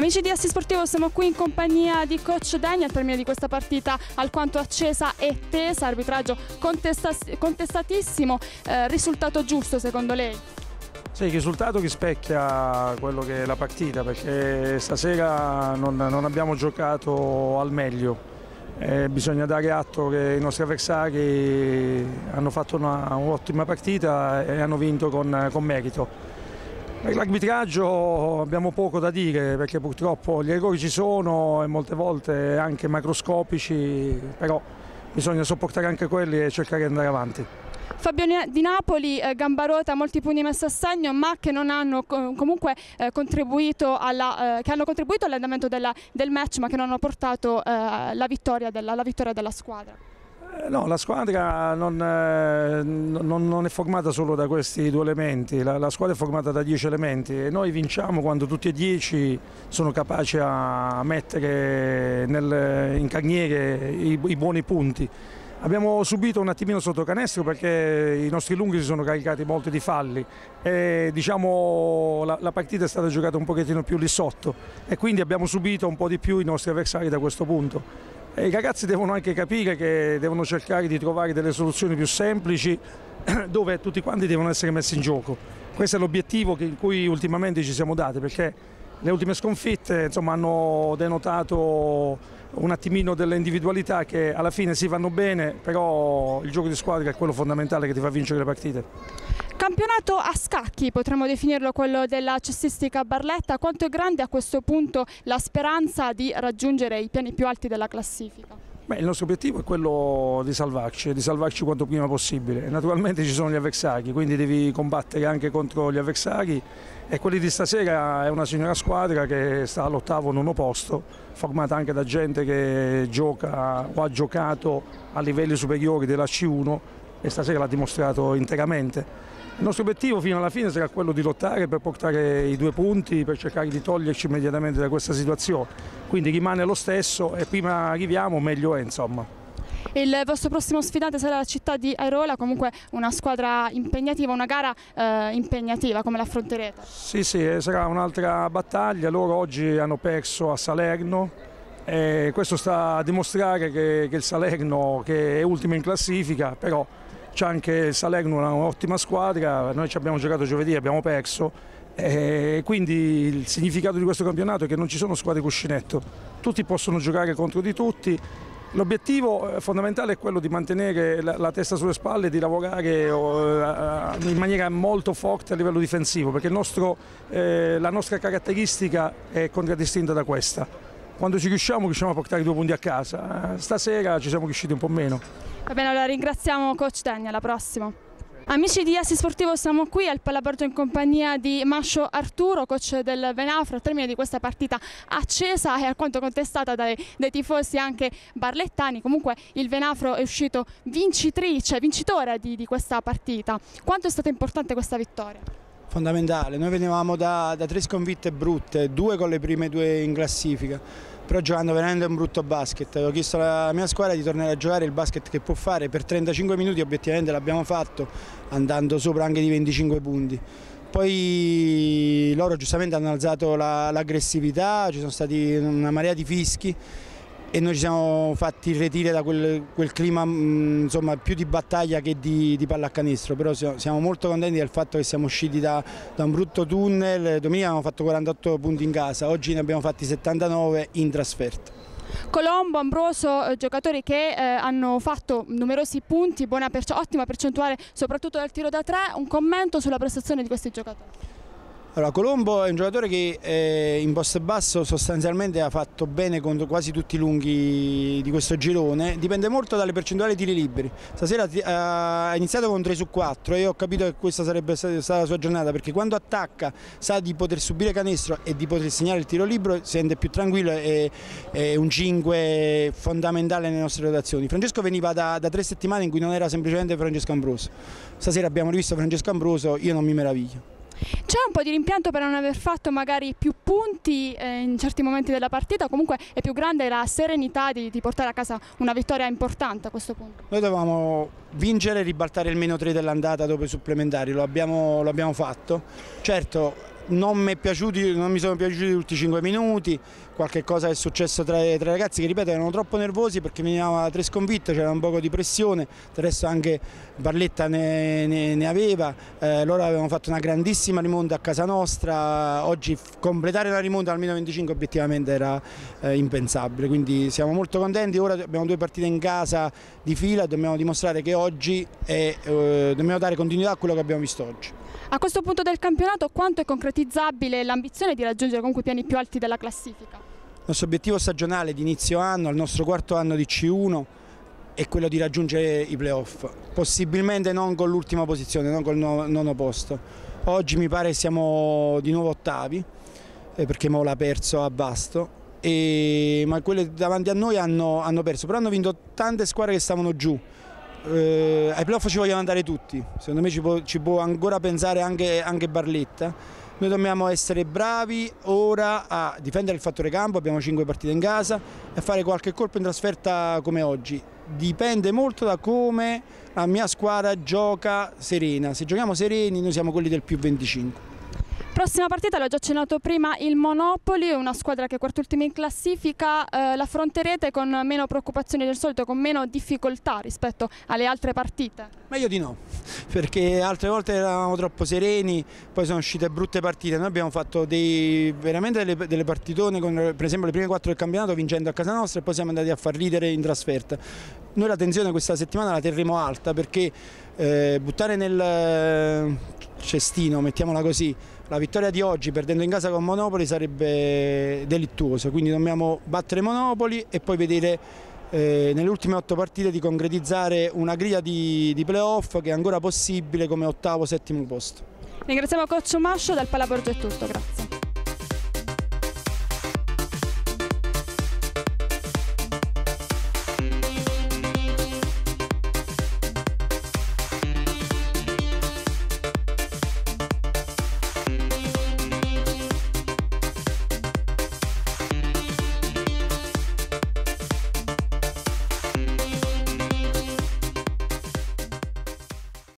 Amici di Assi Sportivo, siamo qui in compagnia di coach Daniel al termine di questa partita alquanto accesa e tesa, arbitraggio contestatissimo, risultato giusto secondo lei? Sì, il risultato rispecchia quello che è la partita, perché stasera non abbiamo giocato al meglio. Bisogna dare atto che i nostri avversari hanno fatto un'ottima partita e hanno vinto con merito. Per l'arbitraggio abbiamo poco da dire, perché purtroppo gli errori ci sono e molte volte anche macroscopici, però bisogna sopportare anche quelli e cercare di andare avanti. Fabio di Napoli, Gambarota, molti pugni messi a segno, ma che non hanno comunque contribuito all'andamento del match, ma che non hanno portato la vittoria della squadra. No, la squadra non è formata solo da questi due elementi, la squadra è formata da 10 elementi e noi vinciamo quando tutti e 10 sono capaci a mettere in carniere i buoni punti. Abbiamo subito un attimino sotto canestro perché i nostri lunghi si sono caricati molto di falli e diciamo la partita è stata giocata un pochettino più lì sotto e quindi abbiamo subito un po' di più i nostri avversari da questo punto. E i ragazzi devono anche capire che devono cercare di trovare delle soluzioni più semplici dove tutti quanti devono essere messi in gioco. Questo è l'obiettivo in cui ultimamente ci siamo dati, perché le ultime sconfitte insomma, hanno denotato un attimino delle individualità che alla fine si vanno bene, però il gioco di squadra è quello fondamentale che ti fa vincere le partite. Campionato a scacchi, potremmo definirlo quello della cestistica Barletta. Quanto è grande a questo punto la speranza di raggiungere i piani più alti della classifica? Beh, il nostro obiettivo è quello di salvarci quanto prima possibile. Naturalmente ci sono gli avversari, quindi devi combattere anche contro gli avversari e quelli di stasera è una signora squadra che sta all'8º, 9º posto, formata anche da gente che gioca o ha giocato a livelli superiori della C1 e stasera l'ha dimostrato interamente. Il nostro obiettivo fino alla fine sarà quello di lottare per portare i 2 punti, per cercare di toglierci immediatamente da questa situazione. Quindi rimane lo stesso e prima arriviamo meglio è insomma. Il vostro prossimo sfidante sarà la città di Airola, comunque una squadra impegnativa, una gara impegnativa, come l'affronterete? Sì, sarà un'altra battaglia, loro oggi hanno perso a Salerno e questo sta a dimostrare che il Salerno, che è ultimo in classifica, però c'è anche il Salerno, un'ottima squadra, noi ci abbiamo giocato giovedì e abbiamo perso e quindi il significato di questo campionato è che non ci sono squadre cuscinetto, tutti possono giocare contro di tutti. L'obiettivo fondamentale è quello di mantenere la testa sulle spalle e di lavorare in maniera molto forte a livello difensivo, perché la nostra caratteristica è contraddistinta da questa. Quando ci riusciamo a portare 2 punti a casa, stasera ci siamo riusciti un po' meno. Va bene, allora ringraziamo coach Daniel, alla prossima. Amici di Assi Sportivo, siamo qui al Palaborgio in compagnia di Mascio Arturo, coach del Venafro, al termine di questa partita accesa e alquanto contestata dai tifosi anche barlettani. Comunque il Venafro è uscito vincitore di questa partita. Quanto è stata importante questa vittoria? Fondamentale, noi venivamo da 3 sconfitte brutte, 2 con le prime 2 in classifica, però giocando veramente un brutto basket. Ho chiesto alla mia squadra di tornare a giocare il basket che può fare, per 35 minuti obiettivamente l'abbiamo fatto, andando sopra anche di 25 punti. Poi loro giustamente hanno alzato l'aggressività, ci sono stati una marea di fischi e noi ci siamo fatti irretire da quel clima insomma, più di battaglia che di pallacanestro, però siamo molto contenti del fatto che siamo usciti da un brutto tunnel. Domenica abbiamo fatto 48 punti in casa, oggi ne abbiamo fatti 79 in trasferta. Colombo, Ambroso, giocatori che hanno fatto numerosi punti, ottima percentuale soprattutto dal tiro da 3, un commento sulla prestazione di questi giocatori? Allora, Colombo è un giocatore che in posto basso sostanzialmente ha fatto bene contro quasi tutti i lunghi di questo girone, dipende molto dalle percentuali tiri liberi. Stasera ha iniziato con 3 su 4 e ho capito che questa sarebbe stata la sua giornata, perché quando attacca sa di poter subire canestro e di poter segnare il tiro libero, si sente più tranquillo e è un 5 fondamentale nelle nostre rotazioni. Francesco veniva da 3 settimane in cui non era semplicemente Francesco Ambroso. Stasera abbiamo rivisto Francesco Ambroso, io non mi meraviglio. C'è un po' di rimpianto per non aver fatto magari più punti in certi momenti della partita, comunque è più grande la serenità di portare a casa una vittoria importante a questo punto. Noi dovevamo vincere e ribaltare il -3 dell'andata dopo i supplementari, lo abbiamo fatto. Certo, non mi sono piaciuti gli ultimi 5 minuti, qualche cosa è successo tra i ragazzi che, ripeto, erano troppo nervosi perché venivamo da 3 sconfitte, c'era un po' di pressione, del resto anche Barletta ne aveva, loro avevano fatto una grandissima rimonta a casa nostra, oggi completare la rimonta al minuto 25 obiettivamente era impensabile, quindi siamo molto contenti. Ora abbiamo 2 partite in casa di fila, dobbiamo dimostrare che oggi dobbiamo dare continuità a quello che abbiamo visto oggi. A questo punto del campionato quanto è concretizzabile l'ambizione di raggiungere comunque i piani più alti della classifica? Il nostro obiettivo stagionale di inizio anno, al nostro 4º anno di C1, è quello di raggiungere i playoff, possibilmente non con l'ultima posizione, non col 9° posto. Oggi mi pare siamo di nuovo 8º, perché Mola ha perso a Vasto, ma quelle davanti a noi hanno perso, però hanno vinto tante squadre che stavano giù. Ai playoff ci vogliono andare tutti, secondo me ci può ancora pensare anche Barletta. Noi dobbiamo essere bravi ora a difendere il fattore campo, abbiamo 5 partite in casa, e fare qualche colpo in trasferta come oggi. Dipende molto da come la mia squadra gioca serena, se giochiamo sereni noi siamo quelli del più 25. Prossima partita, l'ho già accennato prima, il Monopoli, una squadra che è quart'ultima in classifica, l'affronterete con meno preoccupazioni del solito, con meno difficoltà rispetto alle altre partite? Meglio di no, perché altre volte eravamo troppo sereni, poi sono uscite brutte partite. Noi abbiamo fatto veramente delle partitone, per esempio le prime 4 del campionato vincendo a casa nostra, e poi siamo andati a far ridere in trasferta. Noi la tensione questa settimana la terremo alta, perché buttare nel cestino, mettiamola così, la vittoria di oggi perdendo in casa con Monopoli sarebbe delittuoso, quindi dobbiamo battere Monopoli e poi vedere nelle ultime 8 partite di concretizzare una griglia di playoff che è ancora possibile come 8º, 7° posto. Ringraziamo coach Mascio, dal Palaborgia è tutto, grazie.